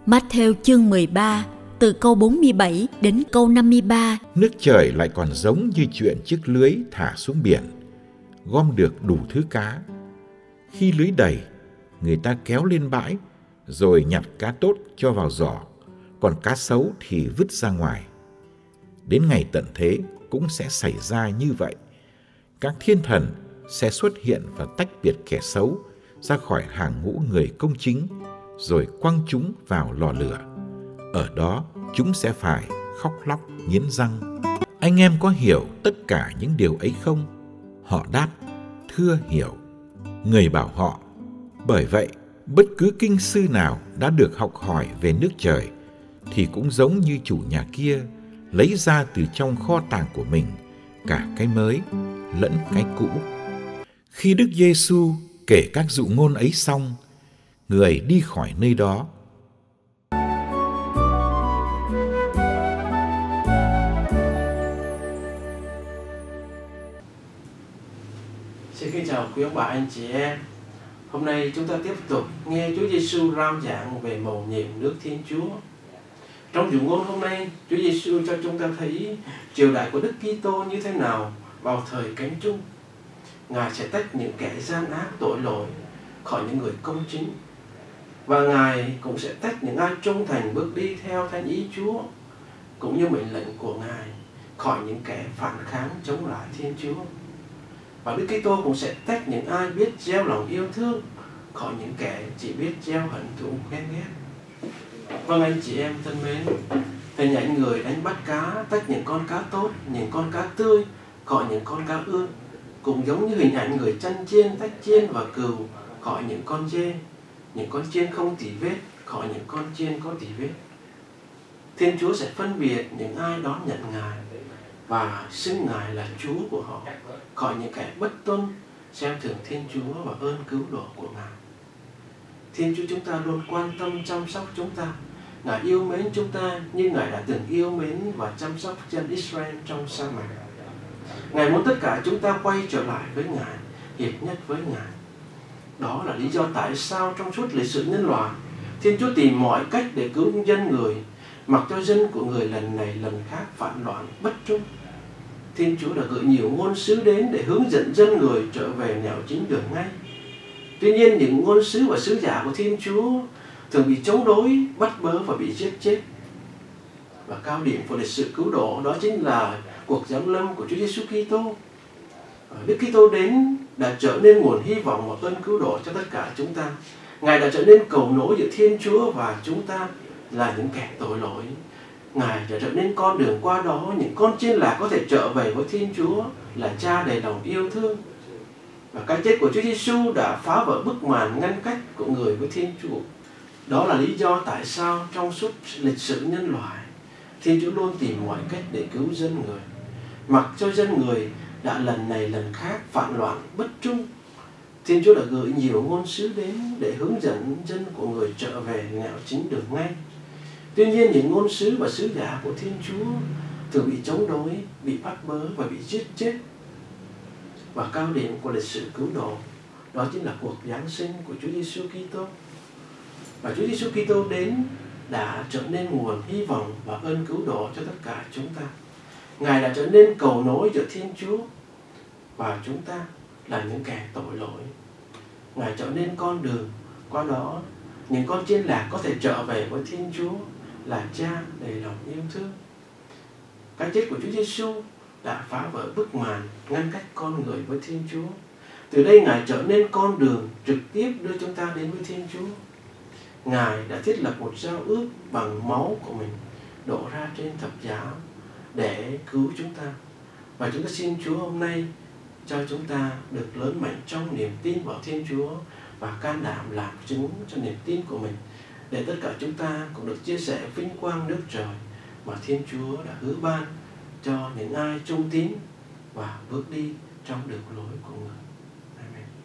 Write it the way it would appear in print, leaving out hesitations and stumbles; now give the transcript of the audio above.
Matthew chương 13 từ câu 47 đến câu 53. Nước trời lại còn giống như chuyện chiếc lưới thả xuống biển, gom được đủ thứ cá. Khi lưới đầy, người ta kéo lên bãi, rồi nhặt cá tốt cho vào giỏ, còn cá xấu thì vứt ra ngoài. Đến ngày tận thế cũng sẽ xảy ra như vậy. Các thiên thần sẽ xuất hiện và tách biệt kẻ xấu ra khỏi hàng ngũ người công chính, rồi quăng chúng vào lò lửa. Ở đó chúng sẽ phải khóc lóc nghiến răng. Anh em có hiểu tất cả những điều ấy không? Họ đáp, thưa hiểu. Người bảo họ, bởi vậy bất cứ kinh sư nào đã được học hỏi về nước trời thì cũng giống như chủ nhà kia lấy ra từ trong kho tàng của mình cả cái mới lẫn cái cũ. Khi Đức Giêsu kể các dụ ngôn ấy xong, người đi khỏi nơi đó. Xin kính chào quý ông bà anh chị em. Hôm nay chúng ta tiếp tục nghe Chúa Giêsu rao giảng về mầu nhiệm nước Thiên Chúa. Trong dụ ngôn hôm nay, Chúa Giêsu cho chúng ta thấy triều đại của Đức Kitô như thế nào vào thời cánh chung. Ngài sẽ tách những kẻ gian ác tội lỗi khỏi những người công chính, và Ngài cũng sẽ tách những ai trung thành bước đi theo thánh ý Chúa cũng như mệnh lệnh của Ngài khỏi những kẻ phản kháng chống lại Thiên Chúa. Và Đức Kitô cũng sẽ tách những ai biết gieo lòng yêu thương khỏi những kẻ chỉ biết gieo hận thù ghen ghét. Vâng anh chị em thân mến, hình ảnh người đánh bắt cá tách những con cá tốt, những con cá tươi khỏi những con cá ương, cũng giống như hình ảnh người chăn chiên tách chiên và cừu khỏi những con dê, những con chiên không tỉ vết khỏi những con chiên có tỉ vết. Thiên Chúa sẽ phân biệt những ai đón nhận Ngài và xưng Ngài là Chúa của họ khỏi những kẻ bất tuân xem thường Thiên Chúa và ơn cứu độ của Ngài. Thiên Chúa chúng ta luôn quan tâm chăm sóc chúng ta. Ngài yêu mến chúng ta như Ngài đã từng yêu mến và chăm sóc dân Israel trong sa mạc. Ngài muốn tất cả chúng ta quay trở lại với Ngài, hiệp nhất với Ngài. Đó là lý do tại sao trong suốt lịch sử nhân loại, Thiên Chúa tìm mọi cách để cứu dân người, mặc cho dân của người lần này lần khác phản loạn bất trung. Thiên Chúa đã gửi nhiều ngôn sứ đến để hướng dẫn dân người trở về nẻo chính đường ngay. Tuy nhiên, những ngôn sứ và sứ giả của Thiên Chúa thường bị chống đối, bắt bớ và bị giết chết. Và cao điểm của lịch sử cứu độ đó chính là cuộc giáng lâm của Chúa Giêsu Kitô. Đức Kitô đến đã trở nên nguồn hy vọng và ơn cứu độ cho tất cả chúng ta. Ngài đã trở nên cầu nối giữa Thiên Chúa và chúng ta là những kẻ tội lỗi. Ngài đã trở nên con đường qua đó những con chiên lạc có thể trở về với Thiên Chúa là Cha đầy lòng yêu thương. Và cái chết của Chúa Giêsu đã phá vỡ bức màn ngăn cách của người với Thiên Chúa. Đó là lý do tại sao trong suốt lịch sử nhân loại, Thiên Chúa luôn tìm mọi cách để cứu dân người. Mặc cho dân người đã lần này lần khác phản loạn bất trung, Thiên Chúa đã gửi nhiều ngôn sứ đến để hướng dẫn dân của người trở về nẻo chính đường ngay. Tuy nhiên, những ngôn sứ và sứ giả của Thiên Chúa thường bị chống đối, bị bắt bớ và bị giết chết. Và cao điểm của lịch sử cứu độ đó chính là cuộc giáng sinh của Chúa Giêsu Kitô. Và Chúa Giêsu Kitô đến đã trở nên nguồn hy vọng và ơn cứu độ cho tất cả chúng ta. Ngài đã trở nên cầu nối giữa Thiên Chúa và chúng ta là những kẻ tội lỗi. Ngài trở nên con đường qua đó những con chiên lạc có thể trở về với Thiên Chúa là Cha đầy lòng yêu thương. Cái chết của Chúa Giêsu đã phá vỡ bức màn ngăn cách con người với Thiên Chúa. Từ đây Ngài trở nên con đường trực tiếp đưa chúng ta đến với Thiên Chúa. Ngài đã thiết lập một giao ước bằng máu của mình đổ ra trên thập giá để cứu chúng ta. Và chúng ta xin Chúa hôm nay cho chúng ta được lớn mạnh trong niềm tin vào Thiên Chúa và can đảm làm chứng cho niềm tin của mình, để tất cả chúng ta cũng được chia sẻ vinh quang nước trời mà Thiên Chúa đã hứa ban cho những ai trung tín và bước đi trong đường lối của người. Amen.